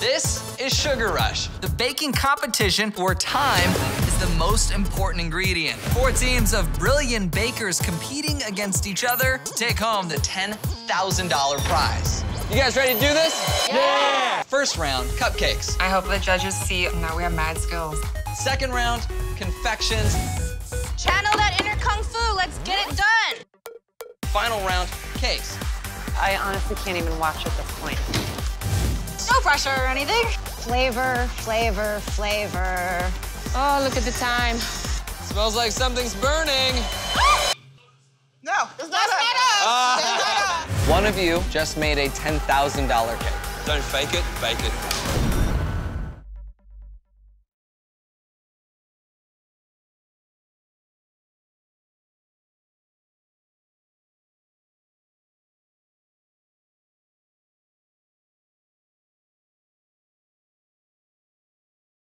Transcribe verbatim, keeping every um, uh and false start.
This is Sugar Rush, the baking competition where time is the most important ingredient. Four teams of brilliant bakers competing against each other to take home the ten thousand dollar prize. You guys ready to do this? Yeah! yeah! First round, cupcakes. I hope the judges see that we have mad skills. Second round, confections. Channel that inner kung fu, let's get it done. Final round, cakes. I honestly can't even watch at this point. No pressure or anything. Flavor, flavor, flavor. Oh, look at the time. Smells like something's burning. No, it's not us. Uh, One of you just made a ten thousand dollar cake. Don't fake it, bake it.